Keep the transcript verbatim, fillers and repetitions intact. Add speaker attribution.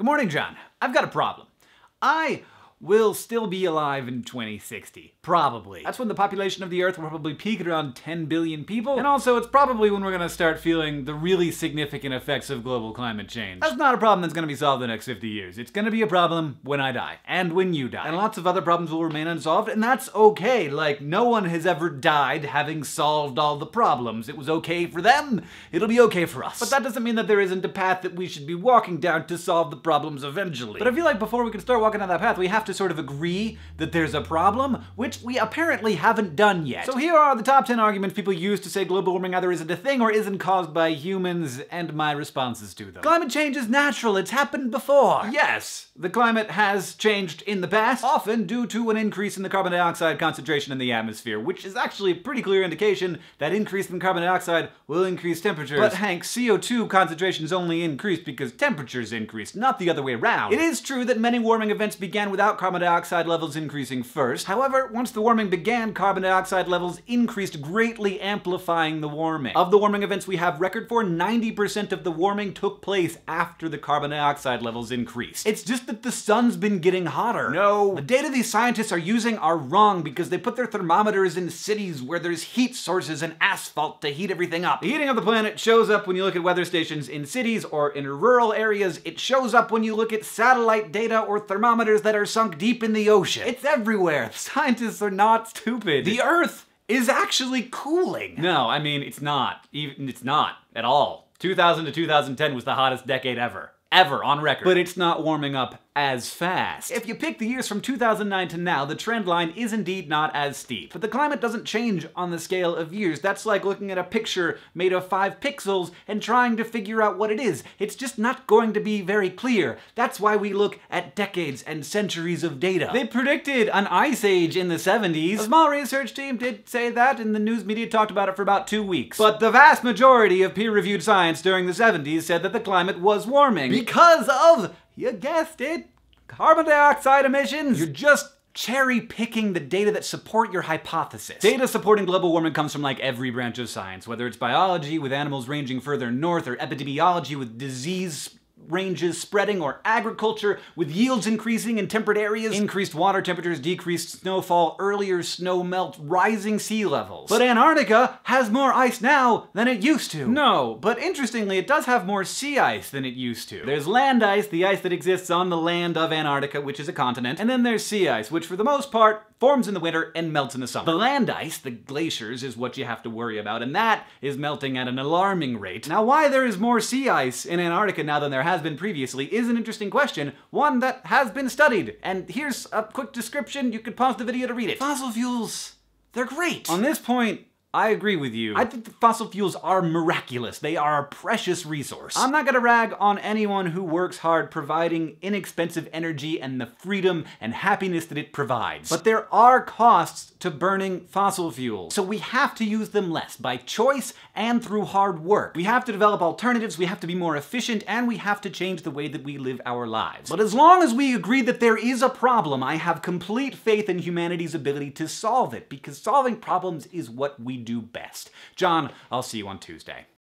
Speaker 1: Good morning, John. I've got a problem. I will still be alive in twenty sixty. Probably. That's when the population of the Earth will probably peak at around ten billion people. And also, it's probably when we're gonna start feeling the really significant effects of global climate change. That's not a problem that's gonna be solved in the next fifty years. It's gonna be a problem when I die. And when you die. And lots of other problems will remain unsolved, and that's okay. Like, no one has ever died having solved all the problems. It was okay for them, it'll be okay for us. But that doesn't mean that there isn't a path that we should be walking down to solve the problems eventually. But I feel like before we can start walking down that path, we have to sort of agree that there's a problem, which we apparently haven't done yet. So here are the top ten arguments people use to say global warming either isn't a thing or isn't caused by humans, and my responses to them. Climate change is natural, it's happened before. Yes, the climate has changed in the past, often due to an increase in the carbon dioxide concentration in the atmosphere, which is actually a pretty clear indication that increase in carbon dioxide will increase temperatures. But Hank, C O two concentrations only increased because temperatures increased, not the other way around. It is true that many warming events began without carbon dioxide dioxide levels increasing first. However, once the warming began, carbon dioxide levels increased, greatly amplifying the warming. Of the warming events we have record for, ninety percent of the warming took place after the carbon dioxide levels increased. It's just that the sun's been getting hotter. No. The data these scientists are using are wrong because they put their thermometers in cities where there's heat sources and asphalt to heat everything up. The heating of the planet shows up when you look at weather stations in cities or in rural areas. It shows up when you look at satellite data or thermometers that are sunk deep in the ocean. It's everywhere. Scientists are not stupid. The Earth is actually cooling. No, I mean, it's not. Even, it's not at all. two thousand to two thousand ten was the hottest decade ever. Ever, on record. But it's not warming up as fast. If you pick the years from two thousand nine to now, the trend line is indeed not as steep. But the climate doesn't change on the scale of years. That's like looking at a picture made of five pixels and trying to figure out what it is. It's just not going to be very clear. That's why we look at decades and centuries of data. They predicted an ice age in the seventies. A small research team did say that, and the news media talked about it for about two weeks. But the vast majority of peer-reviewed science during the seventies said that the climate was warming because of, you guessed it, carbon dioxide emissions. You're just cherry-picking the data that support your hypothesis. Data supporting global warming comes from like every branch of science, whether it's biology with animals ranging further north, or epidemiology with disease ranges spreading, or agriculture with yields increasing in temperate areas, increased water temperatures, decreased snowfall, earlier snow melt, rising sea levels. But Antarctica has more ice now than it used to. No, but interestingly, it does have more sea ice than it used to. There's land ice, the ice that exists on the land of Antarctica, which is a continent, and then there's sea ice, which for the most part forms in the winter and melts in the summer. The land ice, the glaciers, is what you have to worry about, and that is melting at an alarming rate. Now, why there is more sea ice in Antarctica now than there has been previously is an interesting question, one that has been studied. And here's a quick description. You could pause the video to read it. Fossil fuels, they're great. On this point, I agree with you. I think the fossil fuels are miraculous. They are a precious resource. I'm not gonna rag on anyone who works hard providing inexpensive energy and the freedom and happiness that it provides. But there are costs to burning fossil fuels. So we have to use them less, by choice and through hard work. We have to develop alternatives, we have to be more efficient, and we have to change the way that we live our lives. But as long as we agree that there is a problem, I have complete faith in humanity's ability to solve it, because solving problems is what we do best. John, I'll see you on Tuesday.